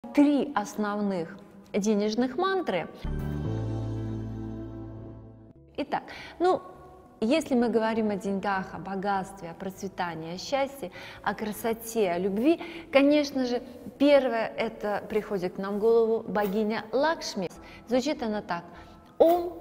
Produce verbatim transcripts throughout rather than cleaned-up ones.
три основных денежных мантры. Итак, ну, если мы говорим о деньгах, о богатстве, о процветании, о счастье, о красоте, о любви, конечно же, первое это приходит к нам в голову богиня Лакшми. Звучит она так: Ом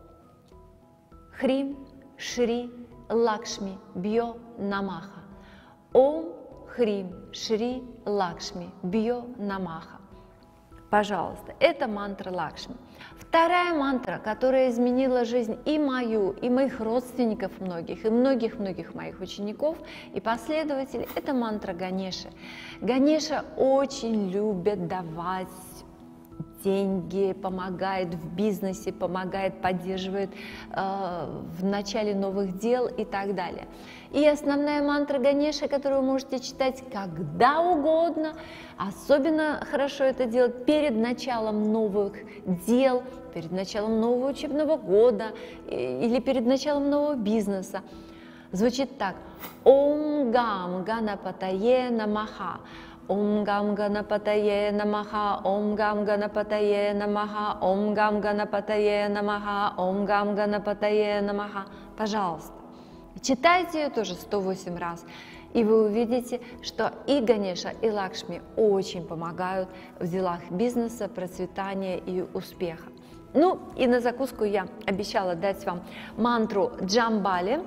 Хрим Шри Лакшми Бьо Намаха. Ом Хрим Шри Лакшми Бьо Намаха. Пожалуйста, это мантра Лакшми. Вторая мантра, которая изменила жизнь и мою, и моих родственников многих, и многих-многих моих учеников и последователей, это мантра Ганеши. Ганеша очень любит давать деньги, помогает в бизнесе, помогает, поддерживает э, в начале новых дел и так далее. И основная мантра Ганеши, которую вы можете читать когда угодно, особенно хорошо это делать перед началом новых дел, перед началом нового учебного года или перед началом нового бизнеса, звучит так: Ом Гам Ганапатае Намаха. Ом Гам Ганапатае Намаха, Ом Гам Ганапатае Намаха, Ом Гам Ганапатае Намаха, Ом Гам Ганапатае Намаха. Пожалуйста, читайте ее тоже сто восемь раз, и вы увидите, что и Ганеша, и Лакшми очень помогают в делах бизнеса, процветания и успеха. Ну и на закуску я обещала дать вам мантру Джамбали.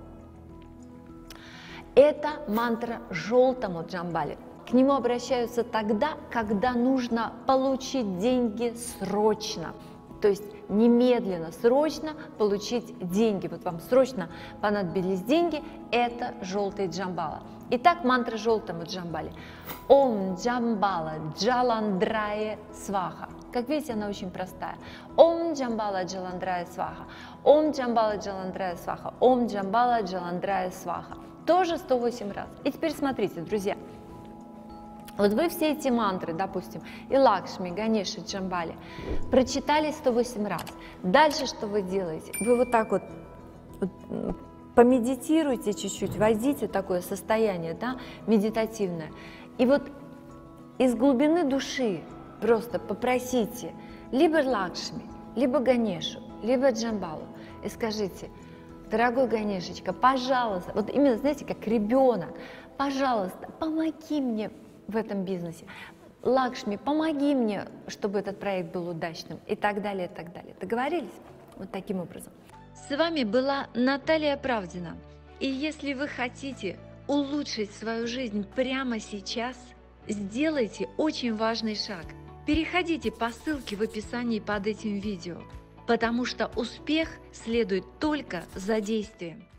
Это мантра желтому Джамбали. К нему обращаются тогда, когда нужно получить деньги срочно, то есть немедленно, срочно получить деньги. Вот вам срочно понадобились деньги, это желтый Джамбала. Итак, мантра желтому Джамбали. Ом Джамбала Джаландрае Сваха. Как видите, она очень простая. Ом Джамбала Джаландрае Сваха. Ом Джамбала Джаландрае Сваха. Ом Джамбала Джаландрае Сваха. Тоже сто восемь раз. И теперь смотрите, друзья. Вот вы все эти мантры, допустим, и Лакшми, Ганеши, Джамбали, прочитали сто восемь раз. Дальше что вы делаете? Вы вот так вот, вот помедитируйте чуть-чуть, войдите в такое состояние, да, медитативное. И вот из глубины души просто попросите либо Лакшми, либо Ганешу, либо Джамбалу и скажите: дорогой Ганешечка, пожалуйста, вот именно, знаете, как ребенок, пожалуйста, помоги мне в этом бизнесе. Лакшми, помоги мне, чтобы этот проект был удачным, и так далее, и так далее. Договорились? Вот таким образом. С вами была Наталья Правдина. И если вы хотите улучшить свою жизнь прямо сейчас, сделайте очень важный шаг. Переходите по ссылке в описании под этим видео, потому что успех следует только за действием.